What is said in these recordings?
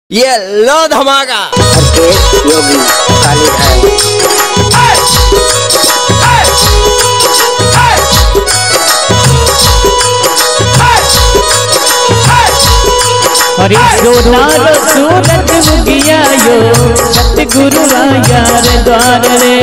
ये लो धमाका। हरकेश योगी kalidhai। अरे सोना सूरज उगिया यो सतगुरु आया रे द्वार रे।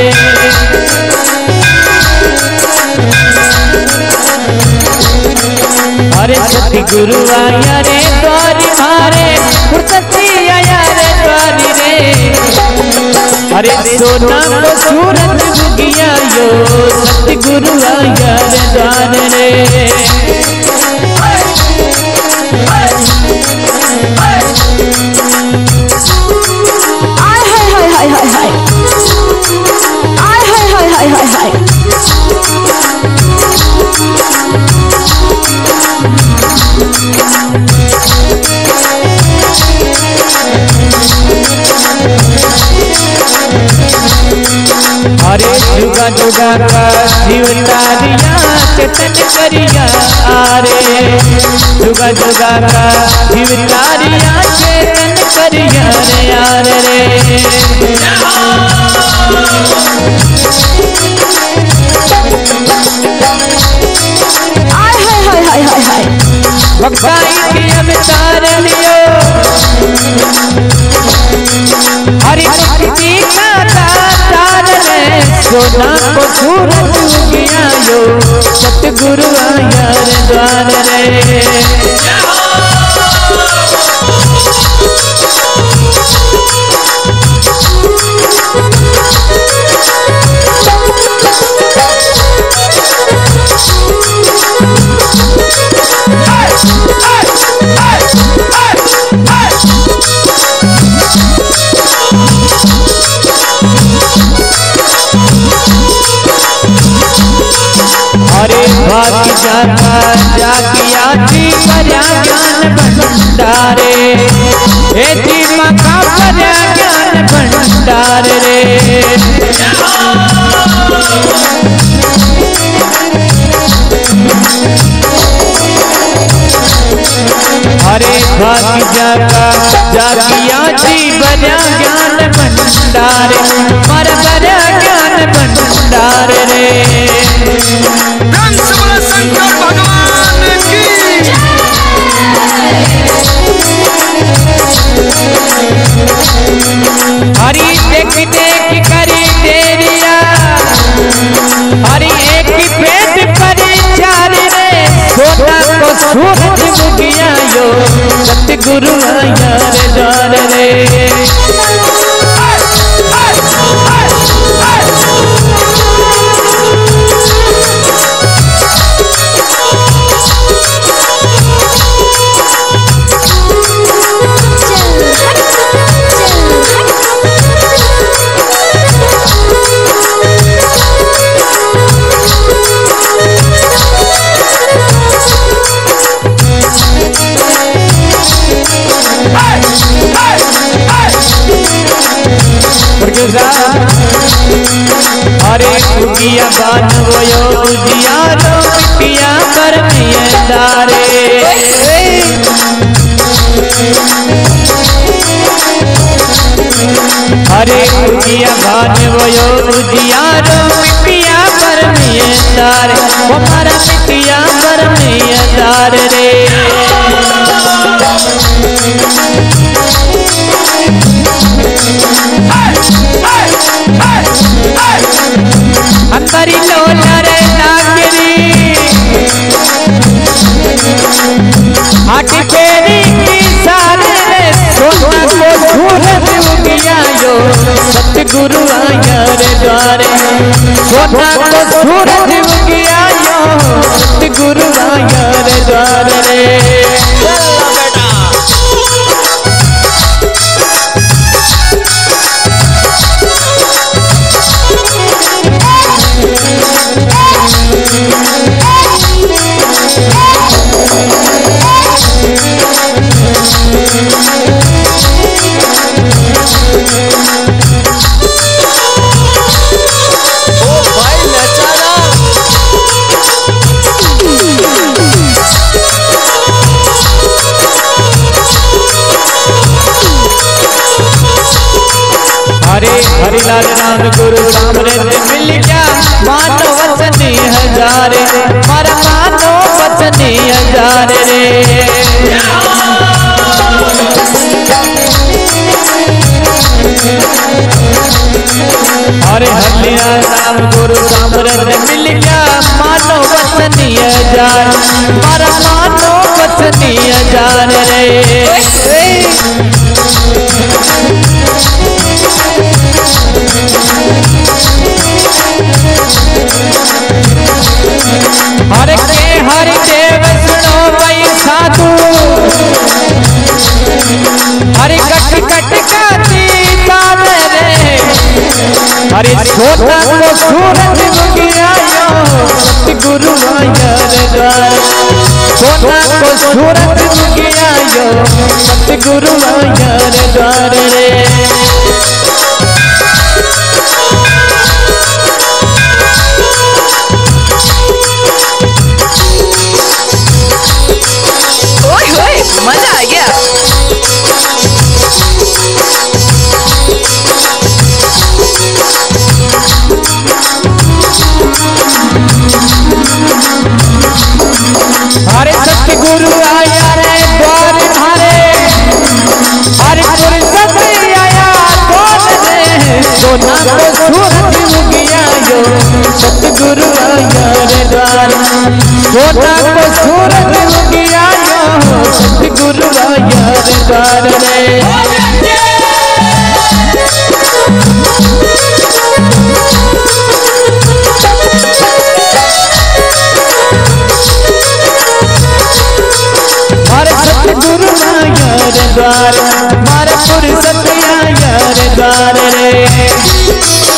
अरे सतगुरु आया रे द्वारी मारे फुर्सती आया रे द्वारी रे। अरे सोना सूरज उगिया यो सतगुरु आया रे द्वार रे। अरे जुगा जुगा का जीवतारिया चेतन करिया आरे। जुगा जुगा का जीवतारिया चेतन करिया रे यार रे। भक्ताई की अवतार लियो हरि भक्ति का तार रे। सोना को सूरज उगिया यो सतगुरु आया रे द्वार रे। अरे भाग जाता जागिया जी पर्या ज्ञान भंडारे। हे जी मक्खा पर्या ज्ञान भंडार रे। अरे भाग जाता जागिया जी पर्या ज्ञान भंडारे। मर पर्या ज्ञान भंडार रे। शंकर भगवान की हरी देख देख करी देरिया। हरी एक पेट परिचार रे। सोना को सूरज उगिया यो सतगुरु आया रे द्वार रे। अरे उगिया बानवयो उजियारो पिया कर मियदारे। अरे उगिया बानवयो उजियारो पिया कर मियदारे। हमारा पिया कर मियदार रे। अंतरी लोला रे नागरी हाटी फेरी की सारे रे। सोना को सूरज उगिया यो सतगुरु आया रे द्वारे। सोना को सूरज उगिया यो सतगुरु आया रे द्वार रे। हरिलाल राम गुरु सामने मिल गया मानो वचनी हजारे मारा मानो वचनी हजारे रे अरे हरिलाल राम गुरु सामने मिल गया मानो वचनी हजार मारा मानो वचनी हजार रे हरे के हरि देव सुनो भाई साधु हरे कट कट का दीदार रे हरे छोटा को सूरज मुगियायो सतगुरु आयर द्वार छोटा को सूरज मुगियायो सतगुरु आयर द्वार रे मजा आ गया। हरे सतगुरु आया रे द्वार हरे हरे पुरुष आया द्वार रे सोना को सूरज मुगियायो सतगुरु आया रे द्वार सोना को सूरज मुगियायो सतगुरु आया रे द्वार रे मारे सतगुरु आया रे द्वार मारे पुरुष आया रे द्वार रे